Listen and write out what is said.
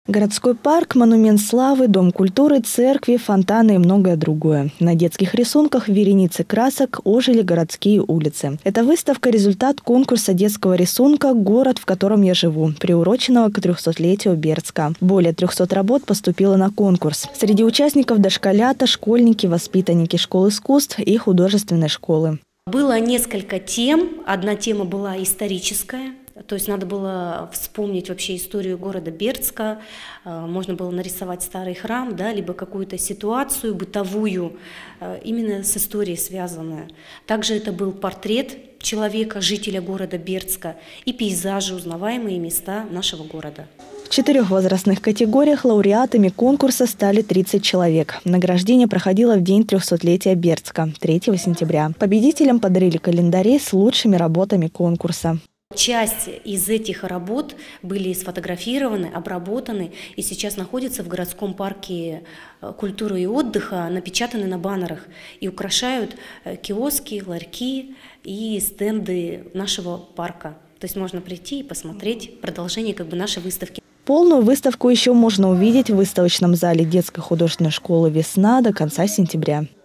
Городской парк, монумент славы, дом культуры, церкви, фонтаны и многое другое. На детских рисунках в веренице красок ожили городские улицы. Эта выставка – результат конкурса детского рисунка «Город, в котором я живу», приуроченного к 300-летию Бердска. Более 300 работ поступило на конкурс. Среди участников дошколята, школьники, воспитанники школ искусств и художественной школы. Было несколько тем. Одна тема была историческая. То есть надо было вспомнить вообще историю города Бердска, можно было нарисовать старый храм, да, либо какую-то ситуацию бытовую, именно с историей связанную. Также это был портрет человека, жителя города Бердска, и пейзажи, узнаваемые места нашего города. В 4 возрастных категориях лауреатами конкурса стали 30 человек. Награждение проходило в день 300-летия Бердска, 3 сентября. Победителям подарили календари с лучшими работами конкурса. Часть из этих работ были сфотографированы, обработаны и сейчас находятся в городском парке культуры и отдыха, напечатаны на баннерах и украшают киоски, ларьки и стенды нашего парка. То есть можно прийти и посмотреть продолжение нашей выставки. Полную выставку еще можно увидеть в выставочном зале детской художественной школы «Весна» до конца сентября.